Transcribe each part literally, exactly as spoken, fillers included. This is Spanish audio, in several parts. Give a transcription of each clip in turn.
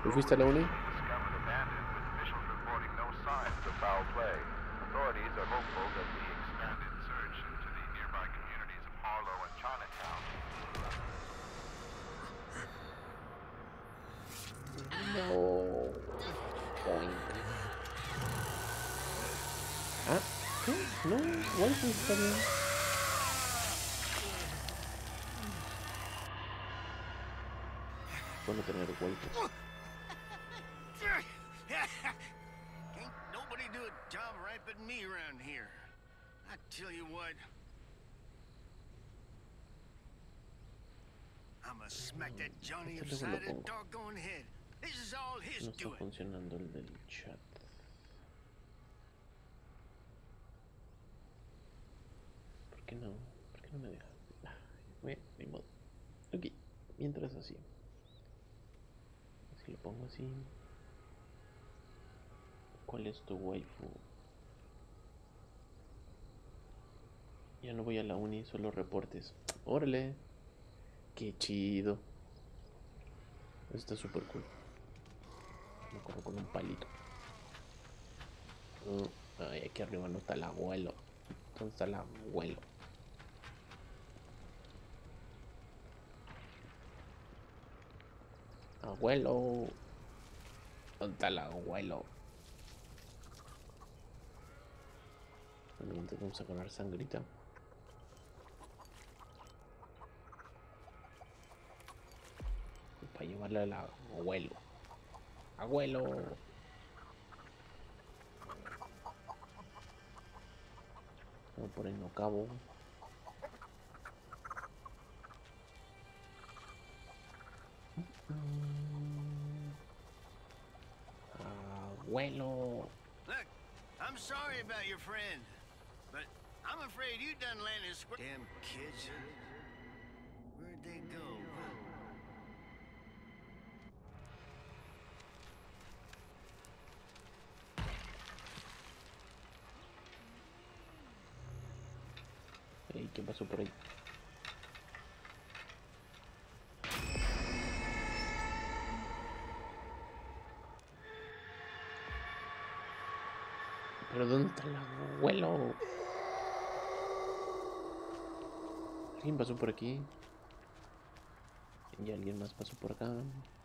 ¿Tú fuiste a la uni? No. Ah, ¿qué? No, waifu está bien. Bueno tener waifus. Ain't nobody do a job right but me around here. I tell you what. I'ma smack that Johnny Este luego lo upside his pongo. doggone head. This is all his No está doing. funcionando el del chat. ¿Por qué no? ¿Por qué no me deja? Bueno, ni modo. Ok, mientras así. Si lo pongo así. ¿Cuál es tu waifu? Ya no voy a la uni, solo reportes. Órale. Qué chido. Está súper cool. Me corro con un palito. Uh, ay, aquí arriba no está el abuelo. ¿Dónde está el abuelo? Abuelo. ¿Dónde está el abuelo? Bueno, vamos a ganar sangrita. Para llevarle al abuelo. Abuelo. Vamos por el no cabo. Abuelo. Look, I'm sorry about your friend, but I'm afraid you done landed square. Damn kids. Where'd they go? Hey, ¿qué pasó por ahí? ¿Pero dónde está el abuelo? ¿Alguien pasó por aquí? ¿Y alguien más pasó por acá?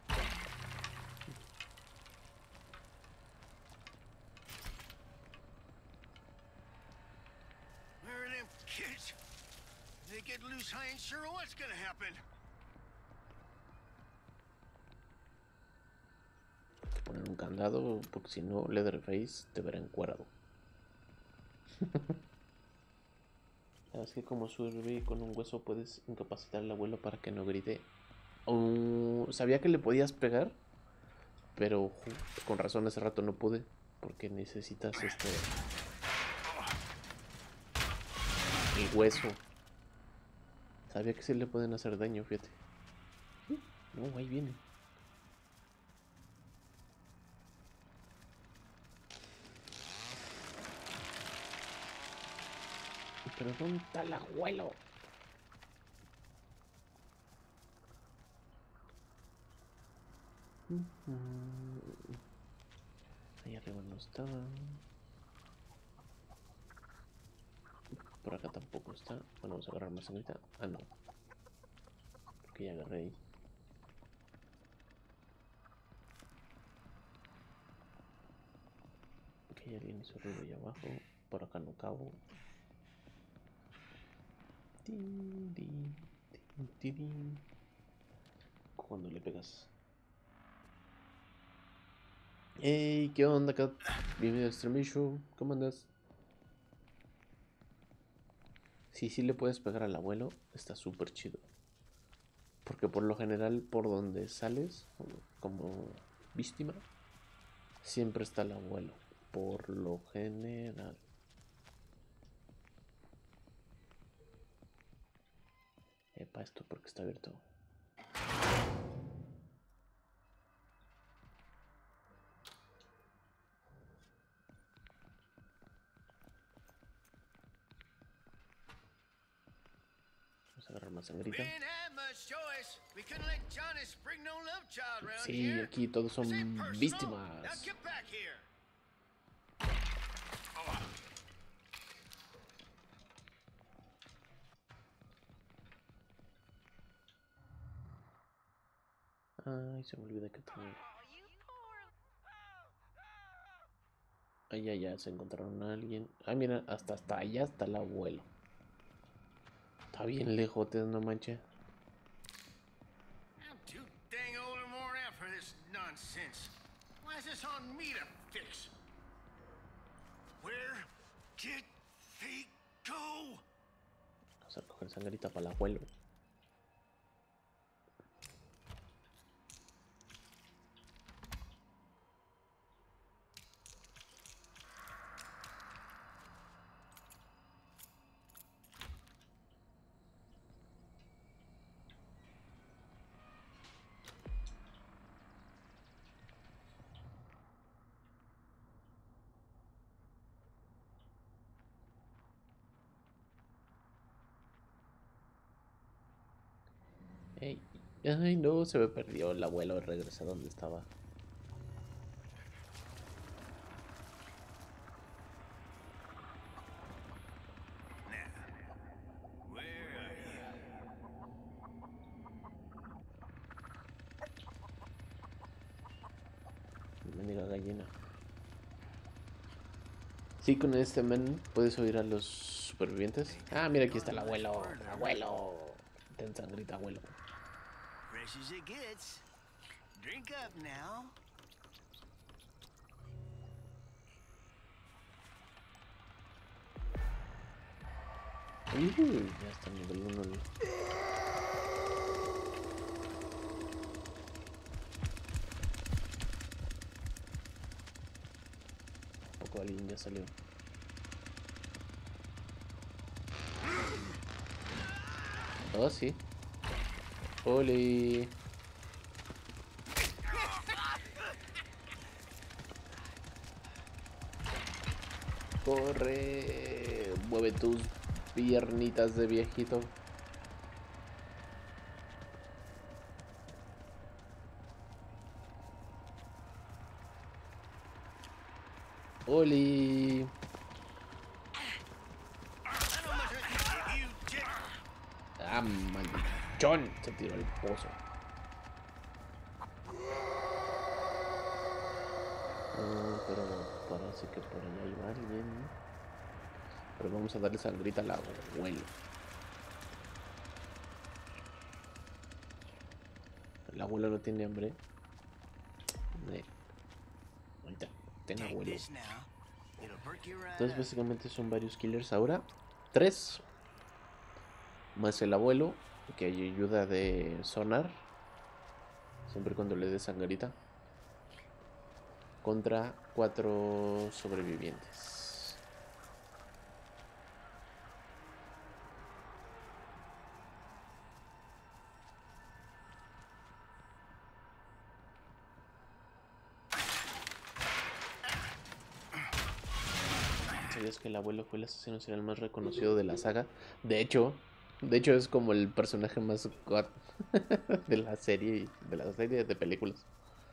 Where are them kids? If they get loose, I ain't sure what's gonna happen. Poner un candado, porque si no, Leatherface te verá encuerado. ¿Sabes que como sirve con un hueso puedes incapacitar al abuelo para que no grite? Oh, sabía que le podías pegar, pero con razón hace rato no pude, porque necesitas este el hueso. Sabía que sí le pueden hacer daño, fíjate. No, ahí viene. Pero ¿dónde está el abuelo? Ahí arriba no estaba. Por acá tampoco está. Bueno, vamos a agarrar más ahorita. Ah, no. Porque ya agarré ahí. Ok, alguien hizo ruido ahí abajo. Por acá no cabo. Cuando le pegas. Hey, ¿qué onda, Cat? Bienvenido a Stream Show. ¿Cómo andas? Si sí, sí le puedes pegar al abuelo, está súper chido. Porque por lo general, por donde sales, como víctima, siempre está el abuelo. Por lo general. Epa, esto porque está abierto. Vamos a agarrar más sangrita. Sí, aquí todos son víctimas. Ay, se me olvida que tenía. Allá ya se encontraron a alguien. Ah, mira, hasta hasta allá está el abuelo. Está bien lejotes, no manches. Vamos a coger sangrita para el abuelo. Ey. Ay, no, se me perdió el abuelo. Regresa donde estaba. Mendiga gallina. Sí, con este men puedes oír a los supervivientes. Ah, mira, aquí está el abuelo. Abuelo. Ten sangrita, abuelo. Fresh as it gets. Drink up now. Uh, ya está nivel uno. Poco alguien ya salió. Oh, sí. Oli. Corre. Mueve tus piernitas de viejito. Oli. Ah, maldichón. Se tiró el pozo. Oh, pero parece que por allá hay alguien. Pero vamos a darle sangrita al abuelo. El abuelo no tiene hambre. Eh. Ahorita, ten abuelo. Entonces básicamente son varios killers ahora. Tres. Más el abuelo, que ayuda de sonar. Siempre cuando le dé sangrita. Contra cuatro sobrevivientes. ¿Sabías que el abuelo fue el asesino serial más reconocido de la saga? De hecho, de hecho es como el personaje más god de la serie, de la serie de películas.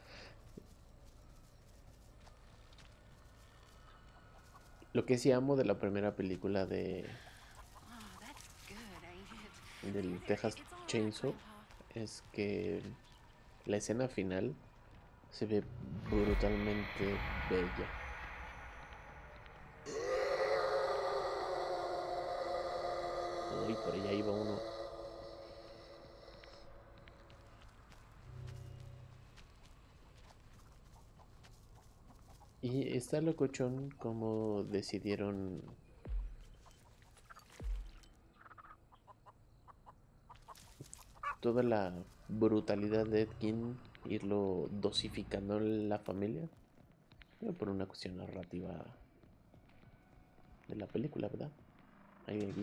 Lo que sí amo de la primera película de del Texas Chainsaw es que la escena final se ve brutalmente bella. Uy, por allá iba uno. Y está locochón como decidieron toda la brutalidad de Ed Gein irlo dosificando en la familia. Pero por una cuestión narrativa de la película, ¿verdad? Ahí aquí.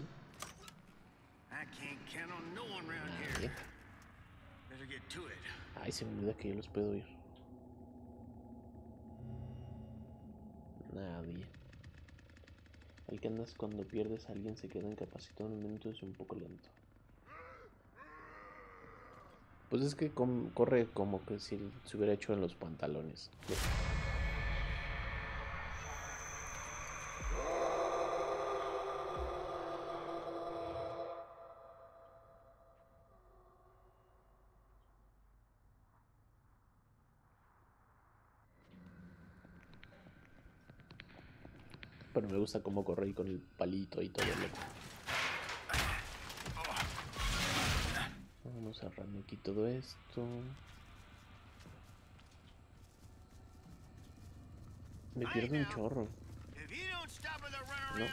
Nadie. Ay, se me olvida que yo los puedo oír. Nadie. El que andas cuando pierdes a alguien se queda incapacitado en un minuto, es un poco lento. Pues es que com corre como que si se hubiera hecho en los pantalones. Mira. Pero me gusta cómo corre y con el palito y todo loco. Vamos a cerrar aquí todo esto. Me pierdo un chorro. No.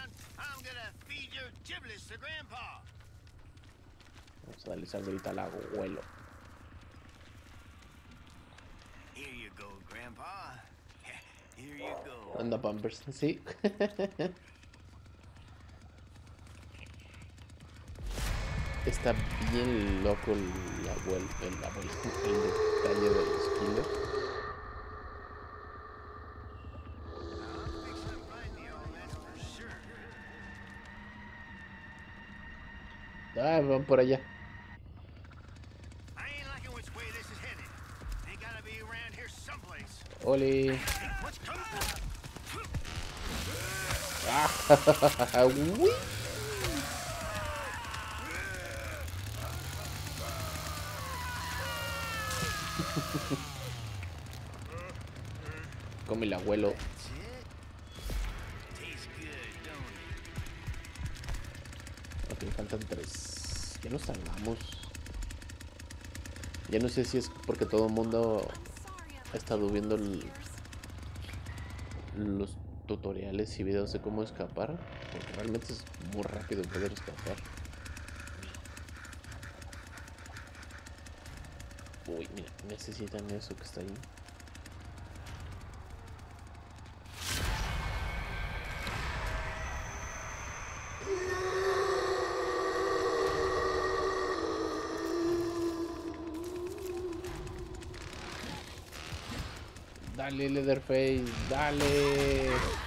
Vamos a darle sangrita al abuelo. Anda, Pampers, sí. Está bien loco el abuelo, el abuelo, el detalle de los kilos. Ah, van por allá. Ole. Ah, uy. Come el abuelo. Ok, faltan tres. Ya nos tardamos. Ya no sé si es porque todo el mundo ha estado viendo el, los tutoriales y videos de cómo escapar, porque realmente es muy rápido poder escapar. Uy, mira, necesitan eso que está ahí. Dale, Leatherface, dale.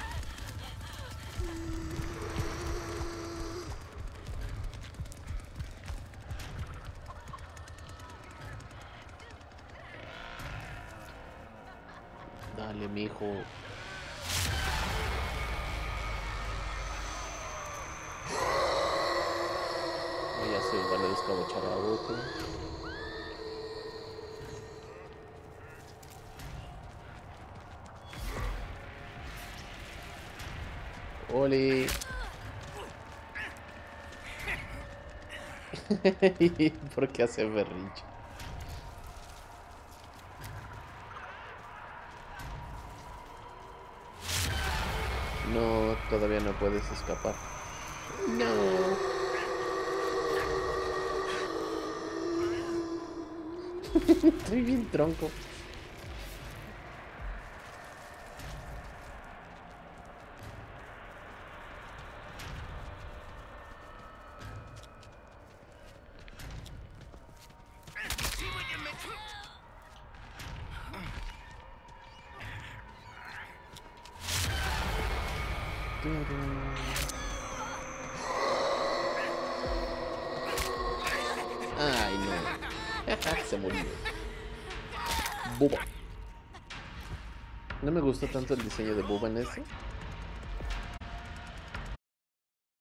Dale, mijo. Ya se van a descabochar a otro. Oli. ¿Por qué hace berrinche? No, todavía no puedes escapar. No. Estoy bien tronco. Ay, no. Se murió. Bubba. No me gustó tanto el diseño de Bubba en este.